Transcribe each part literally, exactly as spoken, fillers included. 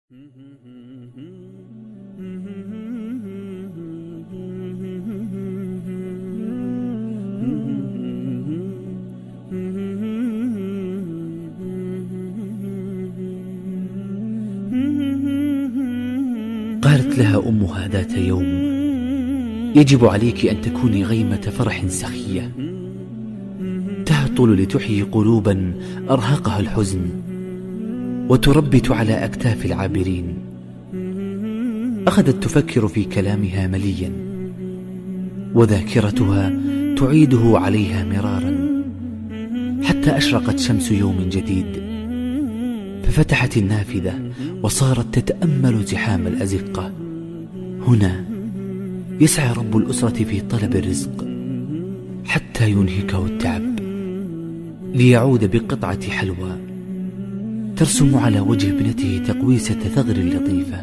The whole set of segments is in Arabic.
قالت لها أمها ذات يوم: يجب عليك أن تكوني غيمة فرح سخية تعطل لتحيي قلوبا أرهقها الحزن وتربت على أكتاف العابرين. أخذت تفكر في كلامها مليا وذاكرتها تعيده عليها مرارا حتى أشرقت شمس يوم جديد، ففتحت النافذة وصارت تتأمل زحام الأزقة. هنا يسعى رب الأسرة في طلب الرزق حتى ينهكه التعب ليعود بقطعة حلوى ترسم على وجه ابنته تقويسة ثغر لطيفة.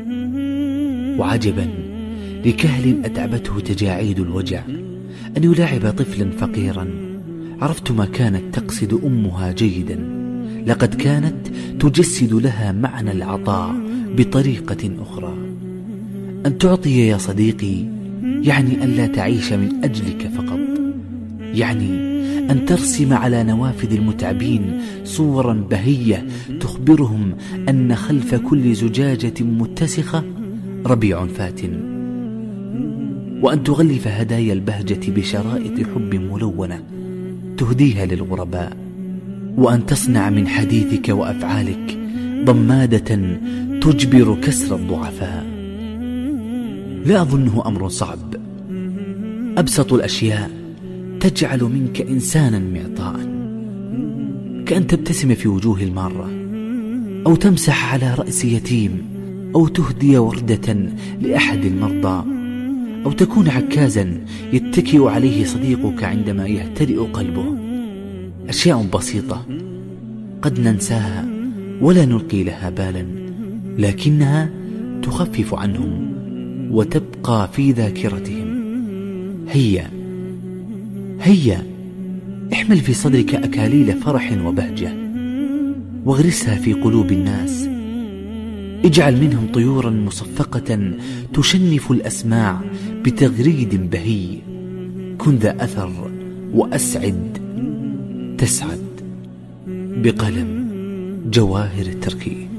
وعجبا لكهل أتعبته تجاعيد الوجع أن يلاعب طفلا فقيرا. عرفت ما كانت تقصد أمها جيدا، لقد كانت تجسد لها معنى العطاء بطريقة أخرى. أن تعطي يا صديقي يعني أن لا تعيش من أجلك فقط، يعني أن ترسم على نوافذ المتعبين صورا بهية تخبرهم أن خلف كل زجاجة متسخة ربيع فاتن، وأن تغلف هدايا البهجة بشرائط حب ملونة تهديها للغرباء، وأن تصنع من حديثك وأفعالك ضمادة تجبر كسر الضعفاء. لا أظنه أمر صعب، أبسط الأشياء تجعل منك إنسانا معطاء، كأن تبتسم في وجوه المارة، أو تمسح على رأس يتيم، أو تهدي وردة لأحد المرضى، أو تكون عكازا يتكئ عليه صديقك عندما يهتدئ قلبه. أشياء بسيطة قد ننساها ولا نلقي لها بالا، لكنها تخفف عنهم وتبقى في ذاكرتهم. هيا هيا احمل في صدرك أكاليل فرح وبهجة واغرسها في قلوب الناس. اجعل منهم طيورا مصفقة تشنف الأسماع بتغريد بهي. كن ذا أثر وأسعد تسعد. بقلم جواهر التركي.